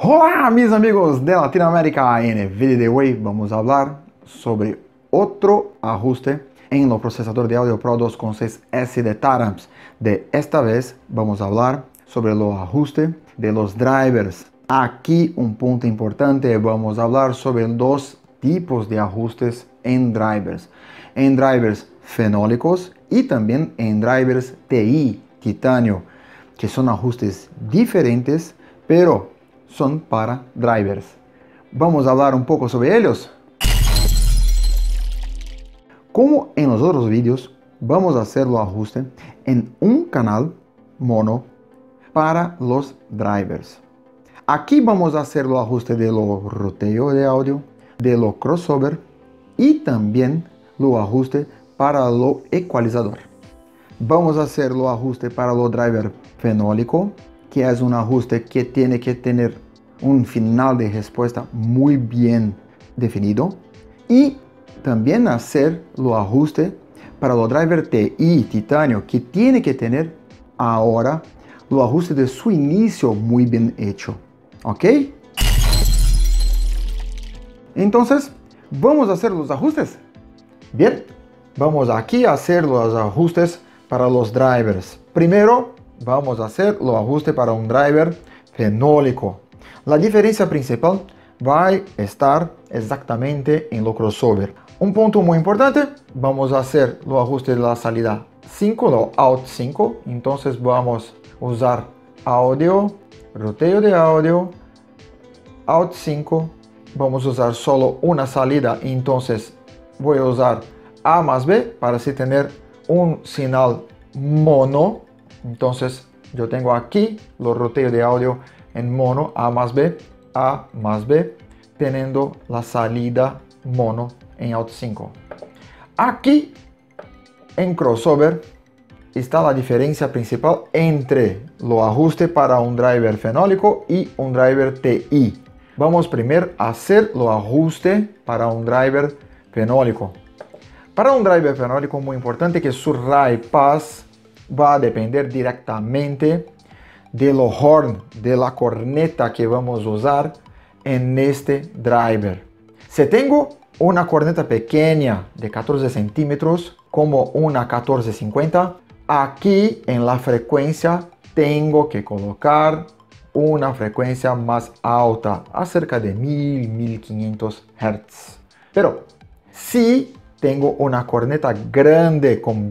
Hola mis amigos de Latinoamérica, en el video de hoy vamos a hablar sobre otro ajuste en el procesador de audio Pro 2.6S de Taramps. De esta vez vamos a hablar sobre los ajustes de los drivers. Aquí un punto importante, vamos a hablar sobre dos tipos de ajustes en drivers fenólicos y también en drivers TI, titanio, que son ajustes diferentes, pero son para drivers. Vamos a hablar un poco sobre ellos. Como en los otros vídeos, vamos a hacer los ajustes en un canal mono para los drivers. Aquí vamos a hacer los ajustes de los roteo de audio, de los crossover y también los ajustes para los ecualizador. Vamos a hacer los ajustes para los driver fenólico, que es un ajuste que tiene que tener un final de respuesta muy bien definido, y también hacer los ajustes para los driver TI titanio, que tiene que tener ahora los ajustes de su inicio muy bien hecho. ¿Ok? Entonces, vamos a hacer los ajustes. Bien, vamos aquí a hacer los ajustes para los drivers. Primero, vamos a hacer los ajustes para un driver fenólico. La diferencia principal va a estar exactamente en lo crossover. Un punto muy importante, vamos a hacer los ajustes de la salida 5, lo out 5. Entonces vamos a usar audio, roteo de audio, out 5. Vamos a usar solo una salida, entonces voy a usar A más B para así tener un señal mono. Entonces yo tengo aquí los roteos de audio en mono, A más B, teniendo la salida mono en out 5. Aquí en crossover está la diferencia principal entre los ajustes para un driver fenólico y un driver TI. Vamos primero a hacer los ajustes para un driver fenólico. Para un driver fenólico muy importante que su RAI pass va a depender directamente de los horn, de la corneta que vamos a usar en este driver. Si tengo una corneta pequeña de 14 centímetros como una 1450, aquí en la frecuencia tengo que colocar una frecuencia más alta, acerca de 1000-1500 Hz. Pero si tengo una corneta grande con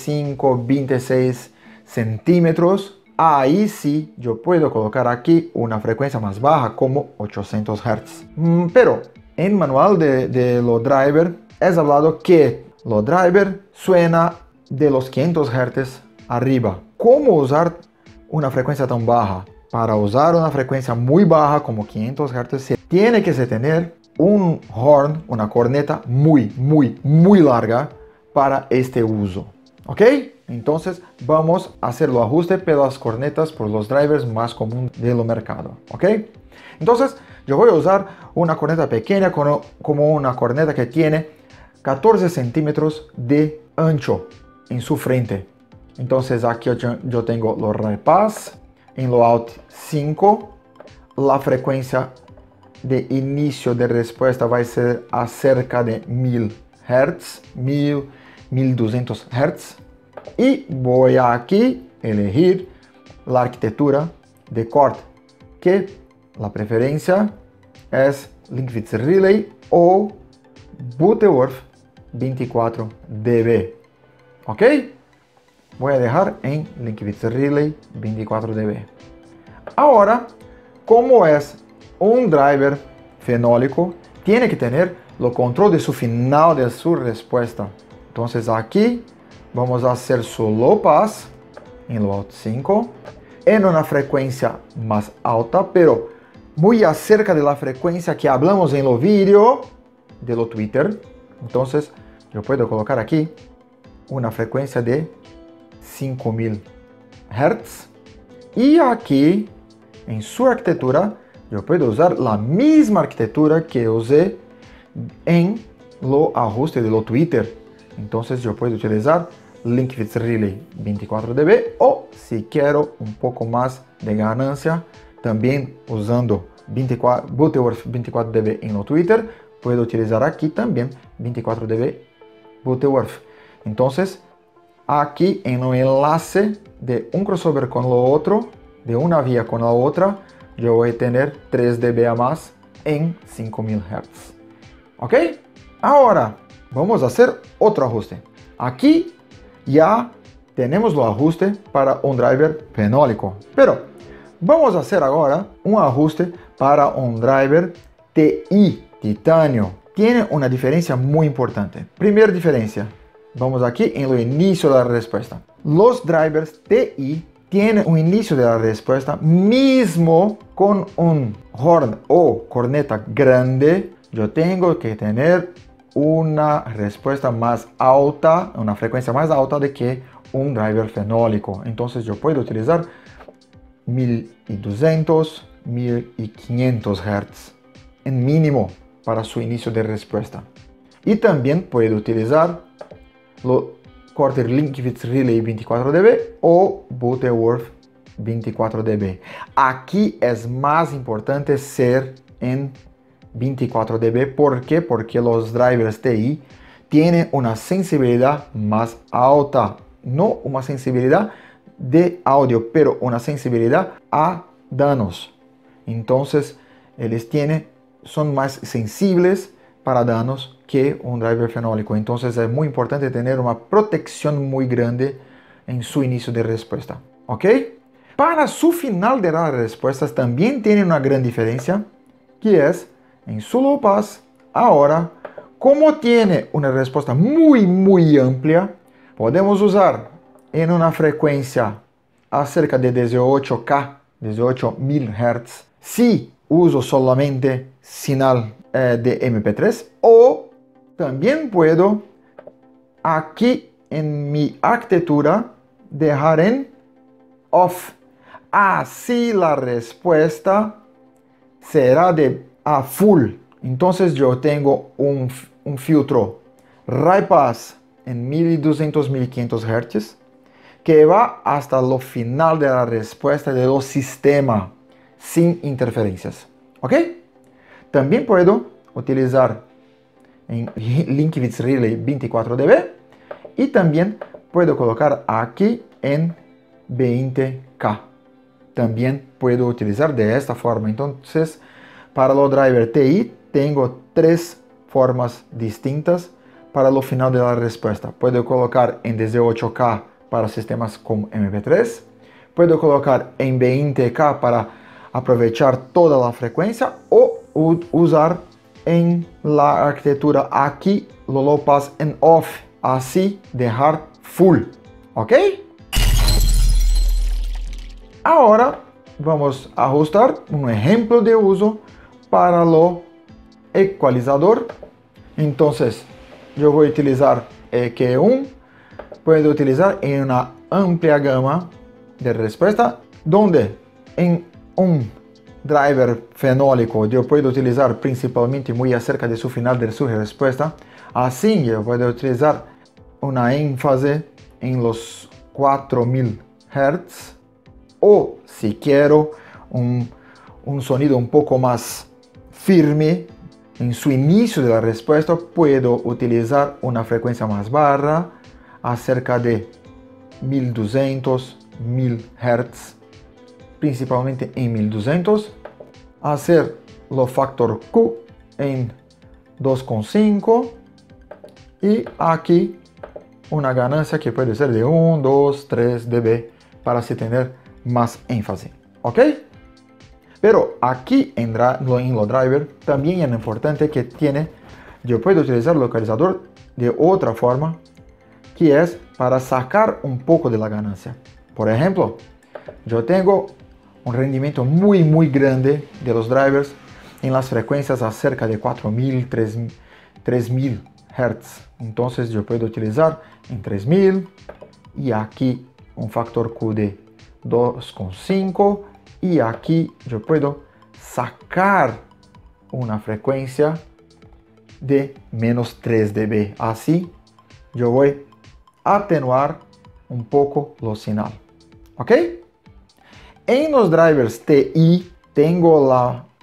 25-26 centímetros, ahí sí yo puedo colocar aquí una frecuencia más baja como 800 Hz. Pero en manual de los drivers es hablado que los drivers suena de los 500 Hz arriba. ¿Cómo usar una frecuencia tan baja? Para usar una frecuencia muy baja como 500 Hz se tiene que tener un horn, una corneta muy larga para este uso. ¿Ok? Entonces vamos a hacer los ajustes para las cornetas por los drivers más comunes del mercado. ¿Ok? Entonces yo voy a usar una corneta pequeña como una corneta que tiene 14 centímetros de ancho en su frente. Entonces aquí yo tengo los RAI-pass en lo out 5. La frecuencia de inicio de respuesta va a ser acerca de 1000 Hz, 1200 Hz. Y voy a aquí elegir la arquitectura de corte, que la preferencia es Linkwitz Relay o Butterworth 24 dB. ¿Ok? Voy a dejar en Linkwitz Relay 24 dB. Ahora, como es un driver fenólico, tiene que tener el control de su final de su respuesta. Entonces aquí vamos a hacer su low pass en lo out 5 en una frecuencia más alta, pero muy acerca de la frecuencia que hablamos en los vídeos de lo Twitter. Entonces yo puedo colocar aquí una frecuencia de 5000 Hz y aquí en su arquitectura yo puedo usar la misma arquitectura que usé en los ajustes de lo Twitter. Entonces yo puedo utilizar Linkwitz Relay 24 dB o si quiero un poco más de ganancia, también usando 24, Butterworth 24 dB en lo Twitter, puedo utilizar aquí también 24 dB Butterworth. Entonces, aquí en el enlace de un crossover con lo otro, de una vía con la otra, yo voy a tener 3 dB a más en 5000 Hz. ¿Ok? Ahora, vamos a hacer otro ajuste. Aquí ya tenemos el ajuste para un driver fenólico, pero vamos a hacer ahora un ajuste para un driver TI, titanio. Tiene una diferencia muy importante. Primera diferencia, vamos aquí en el inicio de la respuesta. Los drivers TI tienen un inicio de la respuesta mismo con un horn o corneta grande. Yo tengo que tener una respuesta más alta, una frecuencia más alta de que un driver fenólico. Entonces yo puedo utilizar 1200, 1500 Hz en mínimo para su inicio de respuesta. Y también puedo utilizar lo Quarter Linkewitz Relay 24 dB o Butterworth 24 dB. Aquí es más importante ser en 24 dB. ¿Por qué? Porque los drivers TI tienen una sensibilidad más alta. No una sensibilidad de audio, pero una sensibilidad a danos. Entonces, ellos son más sensibles para danos que un driver fenólico. Entonces, es muy importante tener una protección muy grande en su inicio de respuesta. ¿Ok? Para su final de las respuestas también tiene una gran diferencia, que es en su low pass. Ahora, como tiene una respuesta muy amplia, podemos usar en una frecuencia acerca de 18K, 18.000 Hz, si uso solamente señal de MP3, o también puedo aquí en mi arquitectura dejar en off. Así la respuesta será a full. Entonces yo tengo un filtro high pass en 1200, 1500 Hz que va hasta lo final de la respuesta del sistema sin interferencias. ¿Ok? También puedo utilizar en Linkewitz Relay 24 dB y también puedo colocar aquí en 20K. También puedo utilizar de esta forma. Entonces, para los driver TI tengo 3 formas distintas para lo final de la respuesta. Puedo colocar en 18K para sistemas con MP3. Puedo colocar en 20K para aprovechar toda la frecuencia o usar en la arquitectura aquí lo low pass en off. Así dejar full. ¿Ok? Ahora vamos a ajustar un ejemplo de uso para lo ecualizador. Entonces yo voy a utilizar EQ1. Puedo utilizar en una amplia gama de respuesta, donde en un driver fenólico yo puedo utilizar principalmente muy acerca de su final de su respuesta. Así yo puedo utilizar una énfasis en los 4000 Hz, o si quiero un sonido un poco más firme en su inicio de la respuesta, puedo utilizar una frecuencia más baja, acerca de 1200, 1000 Hz, principalmente en 1200, hacer lo factor Q en 2,5 y aquí una ganancia que puede ser de 1, 2, 3 dB para así tener más énfasis. ¿Ok? Pero aquí en los driver también es importante que yo puedo utilizar el localizador de otra forma, que es para sacar un poco de la ganancia. Por ejemplo, yo tengo un rendimiento muy grande de los drivers en las frecuencias acerca de 4000, 3000 Hz. Entonces yo puedo utilizar en 3000 y aquí un factor Q de 2,5 y aquí yo puedo sacar una frecuencia de menos 3 dB. Así yo voy a atenuar un poco lo señal. ¿Ok? En los drivers TI tengo la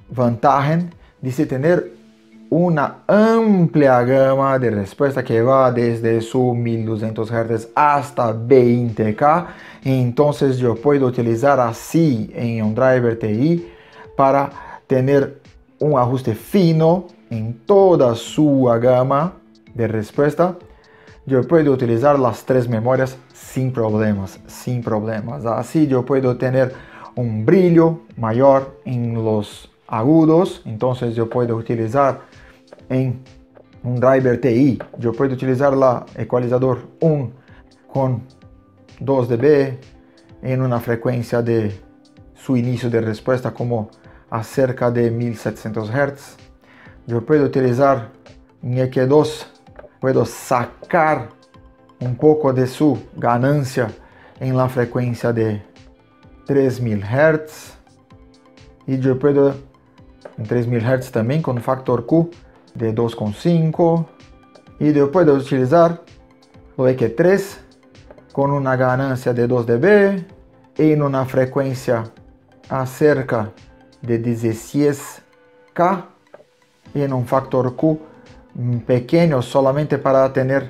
ventaja de tener una amplia gama de respuesta que va desde su 1200 Hz hasta 20K. Entonces yo puedo utilizar así en un driver TI para tener un ajuste fino en toda su gama de respuesta. Yo puedo utilizar las 3 memorias sin problemas. Así yo puedo tener un brillo mayor en los agudos. Entonces yo puedo utilizar en un driver TI, yo puedo utilizar el ecualizador 1 con 2 dB en una frecuencia de su inicio de respuesta como a cerca de 1700 Hz. Yo puedo utilizar un EQ2, puedo sacar un poco de su ganancia en la frecuencia de 3000 Hz. Y yo puedo en 3000 Hz también con factor Q de 2,5. Y yo puedo utilizar el EQ3 con una ganancia de 2 dB en una frecuencia acerca de 16K y en un factor Q pequeño solamente para tener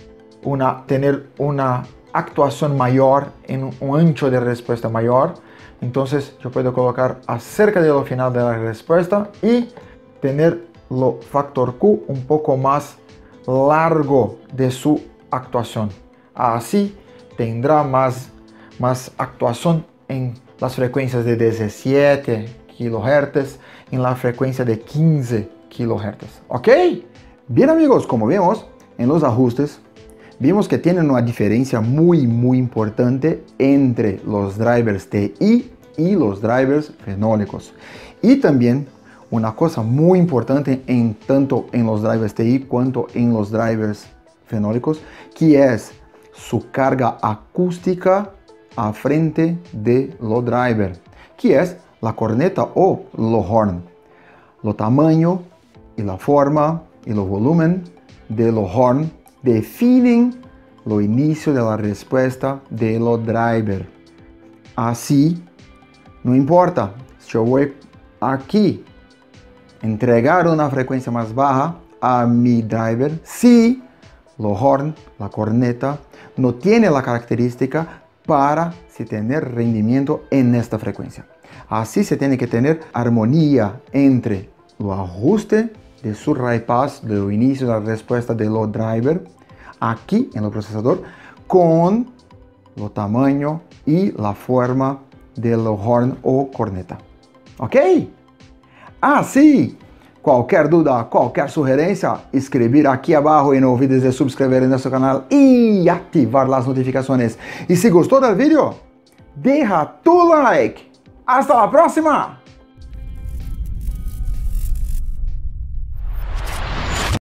una actuación mayor en un ancho de respuesta mayor. Entonces yo puedo colocar acerca de lo final de la respuesta y tener el factor Q un poco más largo de su actuación. Así tendrá más actuación en las frecuencias de 17 kHz, en la frecuencia de 15 kHz. ¿Ok? Bien amigos, como vemos en los ajustes, vimos que tienen una diferencia muy importante entre los drivers TI y los drivers fenólicos. Y también una cosa muy importante tanto en los drivers TI cuanto en los drivers fenólicos, que es su carga acústica a frente de lo driver, que es la corneta o lo horn. Lo tamaño y la forma y el volumen de lo horn definen lo inicio de la respuesta de lo driver. Así, no importa si yo voy aquí entregar una frecuencia más baja a mi driver, si lo horn, la corneta, no tiene la característica para tener rendimiento en esta frecuencia. Así se tiene que tener armonía entre el ajuste de su high pass, del inicio de la respuesta de lo driver, aquí en el procesador, con lo tamaño y la forma de lo horn o corneta. ¿Ok? Así, cualquier duda, cualquier sugerencia, escribir aquí abajo y no olvides de suscribir en nuestro canal y activar las notificaciones. Y si gustó del video, deja tu like. ¡Hasta la próxima!